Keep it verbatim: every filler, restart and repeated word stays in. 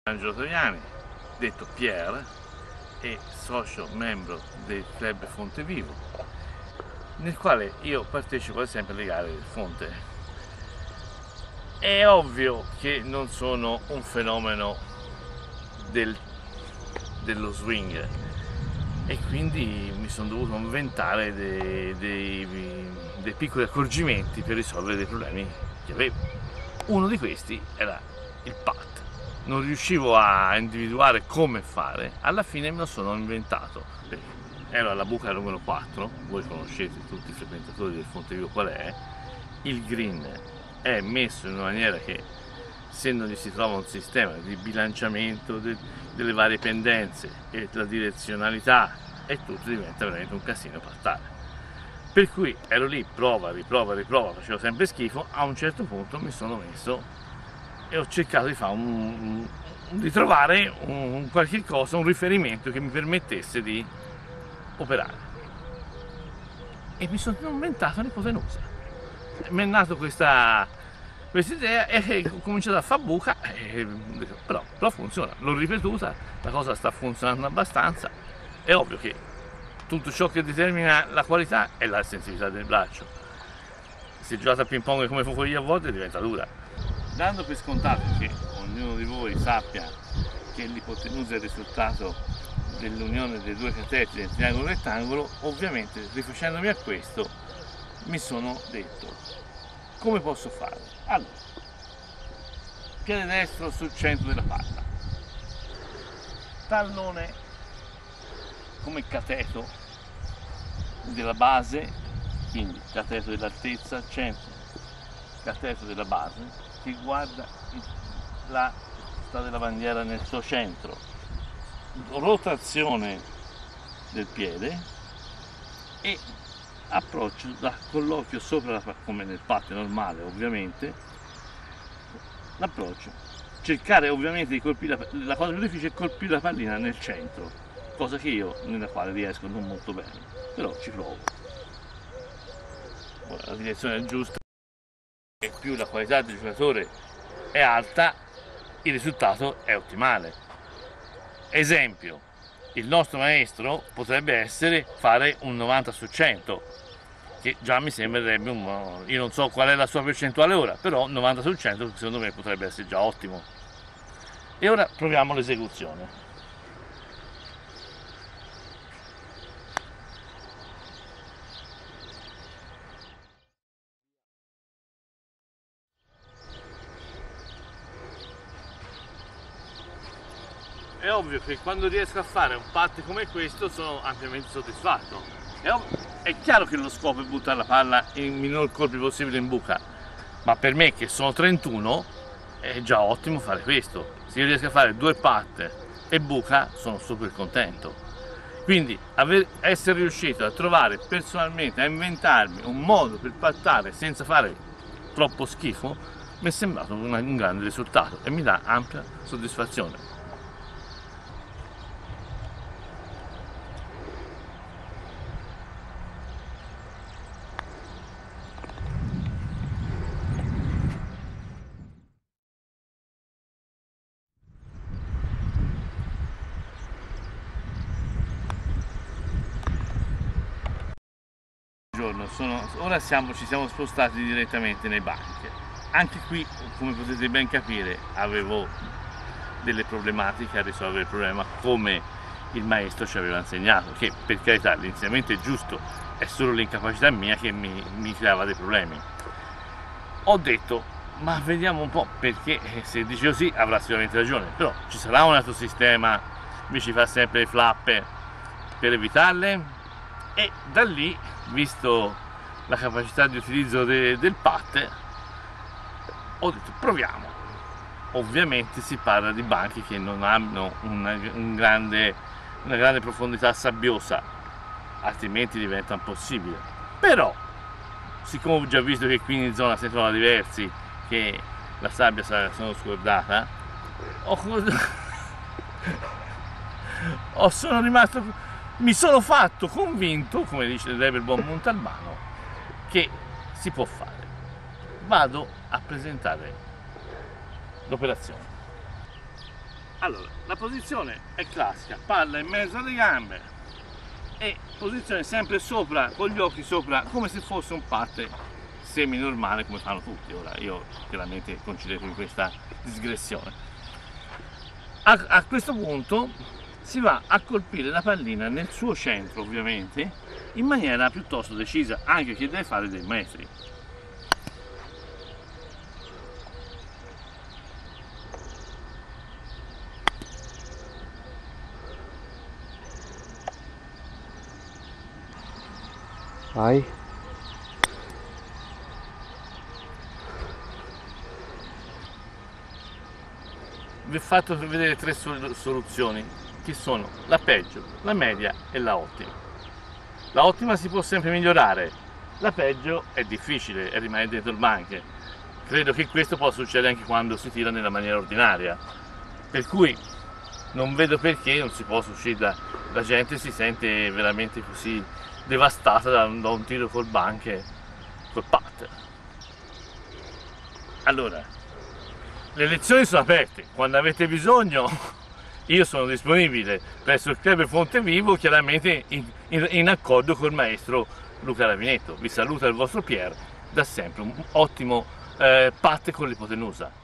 Angelo Troiani, detto Pierre, e socio membro del club Fontevivo, nel quale io partecipo sempre alle gare del Fonte. È ovvio che non sono un fenomeno del, dello swing e quindi mi sono dovuto inventare dei, dei, dei piccoli accorgimenti per risolvere dei problemi che avevo. Uno di questi era il putt. Non riuscivo a individuare come fare, alla fine me lo sono inventato. Ero alla buca numero quattro, voi conoscete tutti i frequentatori del Fontevivo qual è. Il green è messo in una maniera che, se non gli si trova un sistema di bilanciamento de, delle varie pendenze e la direzionalità e tutto, diventa veramente un casino pattare. Per cui ero lì, prova, riprova, riprova, facevo sempre schifo. A un certo punto mi sono messo e ho cercato di fare un, di trovare un, un qualche cosa, un riferimento che mi permettesse di operare, e mi sono inventato un'ipotenusa. Mi è nata questa questa idea e ho cominciato a fare buca, e, però, però funziona, l'ho ripetuta, la cosa sta funzionando abbastanza. È ovvio che tutto ciò che determina la qualità è la sensibilità del braccio. Se giocate a ping pong come fuoco io a volte diventa dura. Dando per scontato che ognuno di voi sappia che l'ipotenusa è il risultato dell'unione dei due cateter del triangolo rettangolo, ovviamente rifacendomi a questo mi sono detto: come posso fare? Allora, piede destro sul centro della palla, tallone come cateto della base, quindi cateto dell'altezza, centro, cateto della base, che guarda la sta della bandiera nel suo centro, rotazione del piede e approccio da colloquio sopra la, come nel patio normale ovviamente, l'approccio, cercare ovviamente di colpire la, la cosa più difficile è colpire la pallina nel centro, cosa che io nella quale riesco non molto bene, però ci provo. Ora, la direzione è giusta e più la qualità del giocatore è alta, il risultato è ottimale. Esempio, il nostro maestro potrebbe essere fare un novanta su cento, che già mi sembrerebbe un... io non so qual è la sua percentuale ora, però novanta su cento secondo me potrebbe essere già ottimo. E ora proviamo l'esecuzione. È ovvio che quando riesco a fare un putt come questo sono ampiamente soddisfatto. È, è chiaro che lo scopo è buttare la palla in minor colpi possibile in buca, ma per me che sono trentuno è già ottimo fare questo. Se io riesco a fare due putt e buca sono super contento. Quindi aver, essere riuscito a trovare personalmente, a inventarmi un modo per puttare senza fare troppo schifo, mi è sembrato un, un grande risultato e mi dà ampia soddisfazione. Sono, ora siamo, ci siamo spostati direttamente nei banchi. Anche qui, come potete ben capire, avevo delle problematiche a risolvere il problema come il maestro ci aveva insegnato, che per carità l'insegnamento è giusto, è solo l'incapacità mia che mi, mi creava dei problemi. Ho detto, ma vediamo un po', perché se dice così avrà sicuramente ragione, però ci sarà un altro sistema invece di fare sempre le flappe per evitarle? E da lì, visto la capacità di utilizzo de, del putt, ho detto proviamo. Ovviamente si parla di banchi che non hanno una, un grande, una grande profondità sabbiosa, altrimenti diventa impossibile. Però, siccome ho già visto che qui in zona si trova diversi, che la sabbia sono scordata, ho, ho sono rimasto mi sono fatto convinto, come direbbe il buon Montalbano, che si può fare. Vado a presentare l'operazione. Allora, la posizione è classica, palla in mezzo alle gambe e posizione sempre sopra, con gli occhi sopra, come se fosse un putt semi normale come fanno tutti. Ora io chiaramente concedo in questa digressione. A, a questo punto si va a colpire la pallina nel suo centro, ovviamente, in maniera piuttosto decisa, anche che deve fare dei metri. Vai. Vi ho fatto vedere tre soluzioni, che sono la peggio, la media e la ottima. La ottima si può sempre migliorare, la peggio è difficile e rimane dentro il bunker. Credo che questo possa succedere anche quando si tira nella maniera ordinaria, per cui non vedo perché non si possa uscire da, la gente si sente veramente così devastata da, da un tiro col bunker, col putt. Allora, le lezioni sono aperte, quando avete bisogno io sono disponibile presso il club Fontevivo, chiaramente in, in, in accordo col maestro Luca Ravinetto. Vi saluta il vostro Pier, da sempre un ottimo eh, putt con l'ipotenusa.